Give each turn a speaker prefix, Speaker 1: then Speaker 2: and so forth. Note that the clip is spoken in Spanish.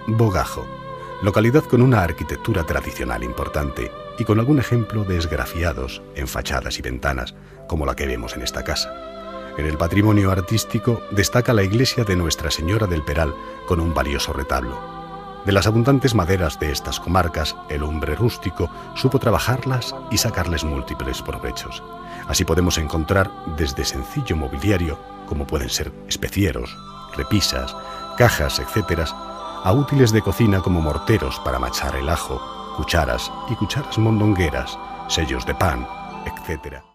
Speaker 1: Bogajo, localidad con una arquitectura tradicional importante y con algún ejemplo de esgrafiados en fachadas y ventanas, como la que vemos en esta casa. En el patrimonio artístico destaca la iglesia de Nuestra Señora del Peral con un valioso retablo. De las abundantes maderas de estas comarcas, el hombre rústico supo trabajarlas y sacarles múltiples provechos. Así podemos encontrar desde sencillo mobiliario, como pueden ser especieros, repisas, cajas, etc., a útiles de cocina como morteros para machar el ajo, cucharas y cucharas mondongueras, sellos de pan, etc.